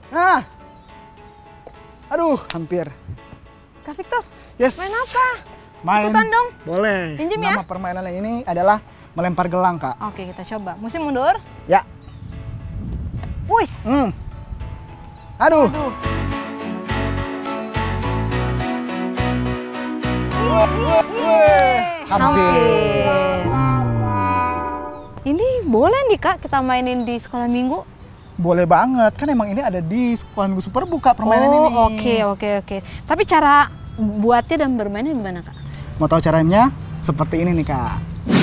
Nah, aduh, hampir. Kak Victor, Yes. main apa? Main. Ikutan dong. Boleh. Pinjem ya. Nama permainan ini adalah melempar gelang, Kak. Oke, kita coba. Mesti mundur. Ya. Wis. Aduh. Aduh. Hampir. Ini boleh nih Kak kita mainin di sekolah minggu? Boleh banget. Kan emang ini ada di sekolah minggu super buka permainan ini. Oke. Tapi cara buatnya dan bermainnya gimana Kak? Mau tahu caranya? Seperti ini nih, Kak.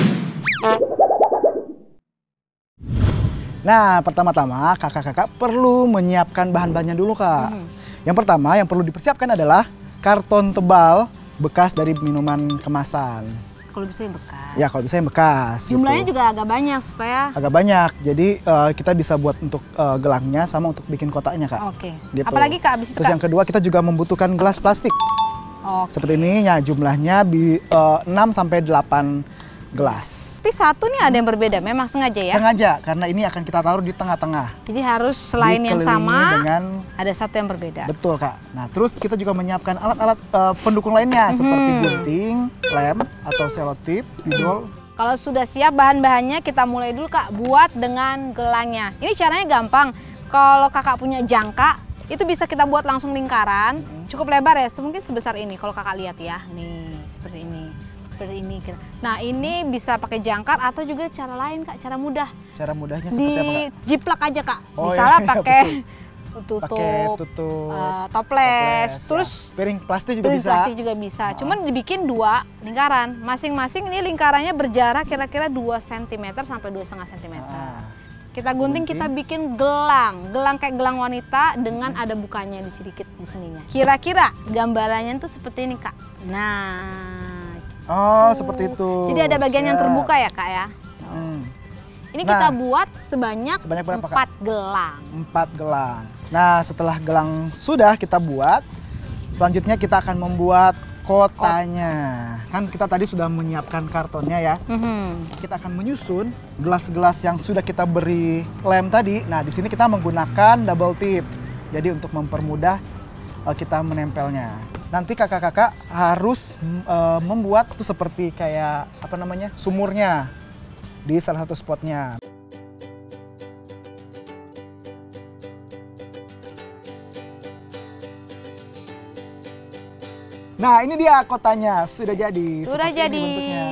Nah, pertama-tama kakak-kakak perlu menyiapkan bahan-bahannya dulu, Kak. Yang pertama yang perlu dipersiapkan adalah karton tebal bekas dari minuman kemasan. Kalau bisa yang bekas. Ya, kalau bisa yang bekas. Jumlahnya gitu. juga agak banyak supaya. Agak banyak. Jadi kita bisa buat untuk gelangnya sama untuk bikin kotaknya, Kak. Oke. Gitu. Apalagi Kak abis itu Terus Kak? yang kedua kita juga membutuhkan gelas plastik. Oke. Seperti ini ya, jumlahnya 6 sampai 8 gelas. Tapi satu nih ada yang berbeda, memang sengaja ya? Sengaja karena ini akan kita taruh di tengah-tengah. Jadi harus selain yang Dikelilingi sama, dengan ada satu yang berbeda. betul, Kak. Nah, terus kita juga menyiapkan alat-alat pendukung lainnya seperti gunting, lem atau selotip, spidol. Kalau sudah siap bahan-bahannya kita mulai dulu Kak buat dengan gelangnya. Ini caranya gampang. Kalau Kakak punya jangka, itu bisa kita buat langsung lingkaran. Cukup lebar ya, mungkin sebesar ini kalau Kakak lihat ya. Nih, seperti ini. Seperti ini. Nah, ini bisa pakai jangkar atau juga cara lain Kak, cara mudah. Cara mudahnya seperti apa, Kak? Dijiplak aja Kak. Oh, Misalnya iya, pakai betul. tutup, Pakai tutup, toples, ya. terus piring plastik juga piring bisa. plastik juga bisa. Cuman dibikin 2 lingkaran. Masing-masing ini lingkarannya berjarak kira-kira 2 cm sampai 2,5 cm. Kita gunting, kita bikin gelang kayak gelang wanita dengan ada bukanya di sedikit di sininya. Kira-kira gambarannya tuh seperti ini Kak. Nah, Oh, seperti itu. jadi ada bagian yang Siap. terbuka ya Kak ya. Ini Nah, kita buat sebanyak berapa, 4 gelang. 4 gelang. Nah, setelah gelang sudah kita buat, selanjutnya kita akan membuat kotanya. Kan kita tadi sudah menyiapkan kartonnya ya. Kita akan menyusun gelas-gelas yang sudah kita beri lem tadi. Nah, di sini kita menggunakan double tip. Jadi untuk mempermudah kita menempelnya. Nanti kakak-kakak harus membuat tuh seperti kayak apa namanya? Sumurnya di salah satu spotnya. Nah, ini dia kotanya, sudah jadi. Sudah Seperti ini jadi. bentuknya.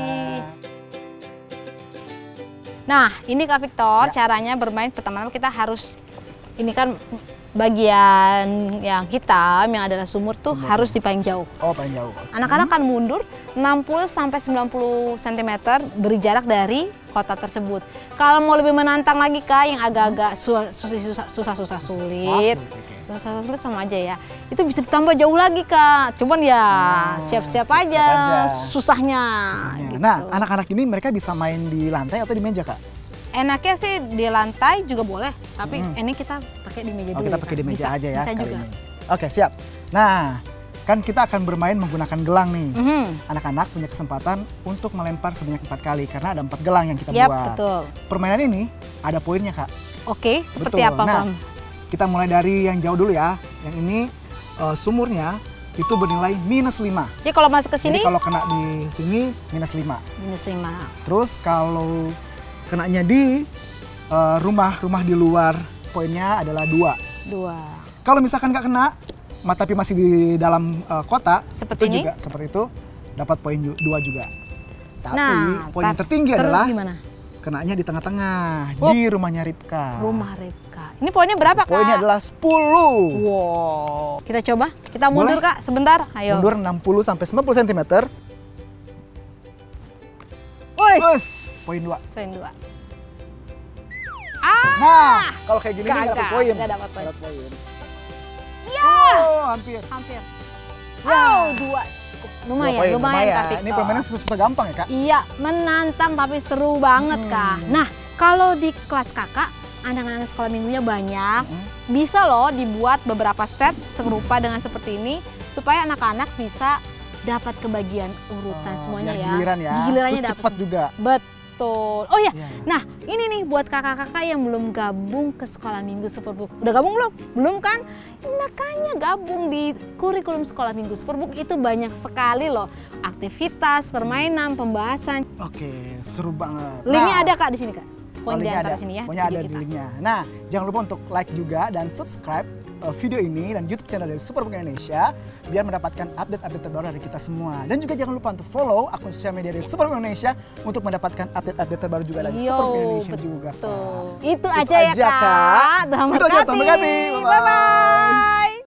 Nah, ini Kak Victor, Ya. caranya bermain pertama kita harus, ini kan bagian yang hitam yang adalah sumur tuh harus di paling jauh. Oh, paling jauh. Anak-anak akan mundur 60 sampai 90 cm beri jarak dari kota tersebut. Kalau mau lebih menantang lagi Kak, yang agak-agak susah-susah sulit. Susah sulit sama aja ya. Itu bisa ditambah jauh lagi Kak. Cuman ya siap-siap aja susahnya. Gitu. Nah, anak-anak ini mereka bisa main di lantai atau di meja, Kak? Enaknya sih di lantai juga boleh, tapi ini kita pakai di meja dulu. Kita pakai di meja aja ya bisa kali juga. ini. Oke, siap. Nah, kan kita akan bermain menggunakan gelang nih. Anak-anak punya kesempatan untuk melempar sebanyak 4 kali karena ada 4 gelang yang kita Yap, buat. betul. Permainan ini ada poinnya, Kak. Oke, seperti Betul. apa, Nah, Pam? kita mulai dari yang jauh dulu ya. Yang ini sumurnya itu bernilai -5. Jadi kalau masuk ke sini Jadi kalau kena di sini -5. -5. Terus kalau kenanya di rumah-rumah di luar, poinnya adalah 2. 2. Kalau misalkan nggak kena, tapi masih di dalam kota, Seperti itu ini? juga seperti itu, dapat poin 2 juga. Tapi Nah, poin yang tertinggi adalah gimana? kenanya di tengah-tengah, di rumahnya Ripka. Rumah Ripka. Ini poinnya berapa, Kak? Poinnya adalah 10. Wow. Kita coba, kita mundur, Boleh? Kak, sebentar. Ayo. Mundur 60 sampai 90 cm. Wes. Poin 2. Poin 2. Nah, kalau kayak gini nggak dapat poin. Nggak dapat poin. Nggak dapat poin. Iya. Oh, hampir. Hampir. Wow, 2. Cukup. Lumayan, 2 poin, lumayan, Kak Victor. Ini permainan susah-susah gampang ya, Kak? Iya, menantang tapi seru banget, Kak. Nah, kalau di kelas Kakak, anak-anak sekolah minggunya banyak, bisa loh dibuat beberapa set serupa dengan seperti ini, supaya anak-anak bisa dapat kebagian urutan semuanya biar ya. Giliran ya. Gilirannya Terus dapat cepat juga. Betul. Betul. Oh ya, Iya. nah ini nih buat kakak-kakak yang belum gabung ke Sekolah Minggu Superbook. Udah gabung belum? Belum kan? Makanya gabung di kurikulum Sekolah Minggu Superbook itu banyak sekali loh. Aktivitas, permainan, pembahasan. Oke, seru banget. Linknya Nah, ada Kak di sini Kak. Pokoknya di linknya antara ada. sini ya. Pokoknya video ada di kita. linknya. Nah, jangan lupa untuk like juga dan subscribe video ini dan YouTube channel dari Superbook Indonesia biar mendapatkan update-update terbaru dari kita semua. Dan juga jangan lupa untuk follow akun sosial media dari Superbook Indonesia untuk mendapatkan update-update terbaru juga dari Superbook Indonesia juga. betul. Kak. Itu aja ya Kak. Selamat Itu aja, selamat Kati. Kati. Bye-bye. Bye-bye.